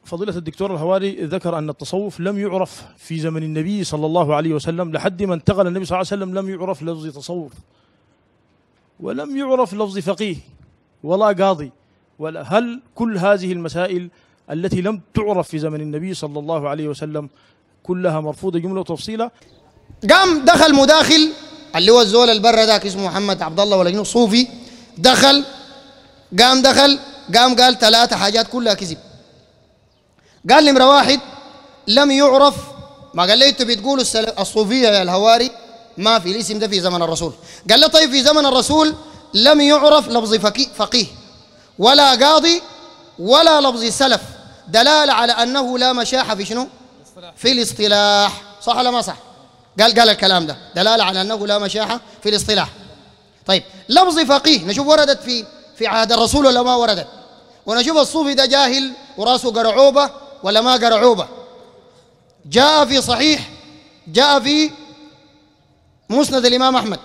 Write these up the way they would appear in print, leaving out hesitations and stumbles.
فضيلة الدكتور الهواري ذكر أن التصوف لم يعرف في زمن النبي صلى الله عليه وسلم، لحد ما انتقل النبي صلى الله عليه وسلم لم يعرف لفظ تصوف، ولم يعرف لفظ فقيه ولا قاضي ولا. هل كل هذه المسائل التي لم تعرف في زمن النبي صلى الله عليه وسلم كلها مرفوضة جملة وتفصيلا؟ قام دخل مداخل اللي هو الزول البر ذاك اسمه محمد عبد الله ولا صوفي، قام قال 3 حاجات كلها كذب. قال نمرة 1 لم يعرف، ما قال لي انتوا بتقولوا الصوفية يا الهواري ما في الاسم ده في زمن الرسول. قال له طيب في زمن الرسول لم يعرف لفظ فقيه ولا قاضي ولا لفظ سلف، دلالة على أنه لا مشاحة في شنو؟ في الاصطلاح. صح ولا ما صح؟ قال الكلام ده دلالة على أنه لا مشاحة في الاصطلاح. طيب لفظ فقيه نشوف وردت في عهد الرسول ولا ما وردت، ونشوف الصوفي ده جاهل وراسه قرعوبة ولا ما قرعوبة. جاء في مسند الإمام أحمد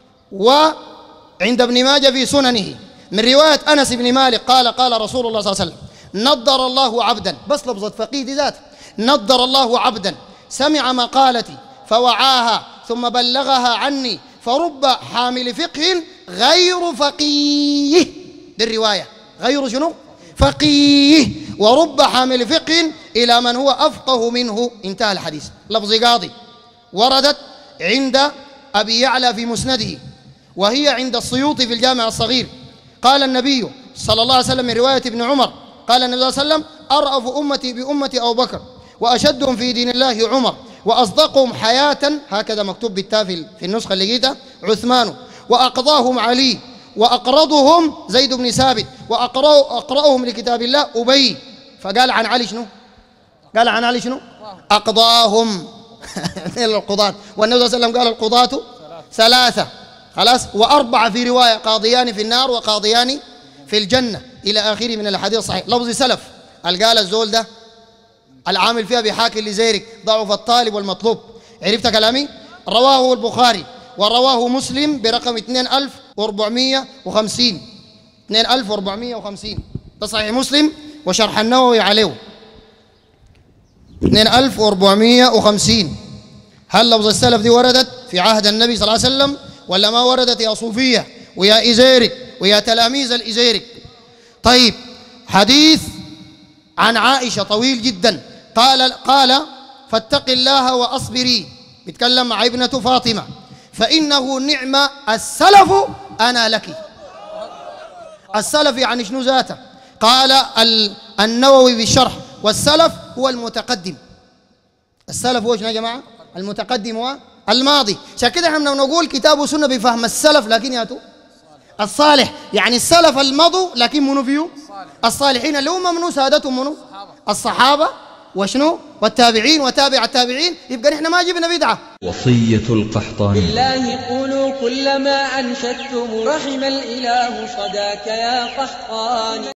وعند ابن ماجه في سننه من رواية أنس بن مالك قال رسول الله صلى الله عليه وسلم نضر الله عبدا، بس لفظة فقيه دي ذات، نضر الله عبدا سمع مقالتي فوعاها ثم بلغها عني فرب حامل فقه غير فقيه. دي الرواية غير شنو؟ فقيه، ورب حامل فقه إلى من هو أفقه منه. انتهى الحديث. لفظ قاضي وردت عند أبي يعلى في مسنده، وهي عند السيوطي في الجامع الصغير. قال النبي صلى الله عليه وسلم من رواية ابن عمر قال النبي صلى الله عليه وسلم أرأف أمتي بأمتي أبو بكر، وأشدهم في دين الله عمر، وأصدقهم حياة، هكذا مكتوب بالتاء في النسخة اللي جيتها، عثمان، وأقضاهم علي، وأقرضهم زيد بن ثابت، وأقرأهم لكتاب الله أبي. فقال عن علي شنو؟ قال عن علي شنو؟ أقضاهم القضاة، والنبي صلى الله عليه وسلم قال القضاة 3 خلاص، و4 في رواية قاضيان في النار وقاضيان في الجنة إلى آخره من الحديث الصحيح. لفظ سلف قال الزول ده العامل فيها بحاكي لزيرك ضعف الطالب والمطلوب. عرفت كلامي؟ رواه البخاري ورواه مسلم برقم 2450 2450. ده صحيح مسلم وشرح النووي عليه 2450. هل لفظ السلف دي وردت في عهد النبي صلى الله عليه وسلم ولا ما وردت يا صوفية ويا إزيرك ويا تلاميذ الإزيرك؟ طيب حديث عن عائشة طويل جدا. قال فاتق الله وأصبري، بيتكلم مع ابنة فاطمة، فإنه نعم السلف أنا لك. السلف يعني شنو ذاته؟ قال النووي بالشرح والسلف هو المتقدم. السلف هو شنو يا جماعة؟ المتقدم هو الماضي. عشان كده احنا نقول كتاب وسنة بفهم السلف، لكن ياتوا الصالح، يعني السلف المضوا لكن منو فيه؟ الصالحين اللي هم منو؟ سادتهم منو؟ الصحابة وشنو؟ والتابعين وتابع التابعين. يبقى نحن ما جبنا بدعة. وصية القحطاني: بالله قولوا كل ما أنشدتم رحم الإله صداك يا قحطاني.